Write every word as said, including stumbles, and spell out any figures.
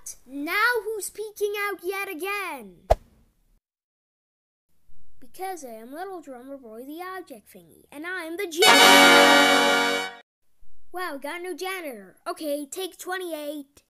What? Now who's peeking out yet again? Because I am Little Drummer Boy the object thingy, and I am the janitor! Wow, got a new janitor. Okay, take twenty-eight.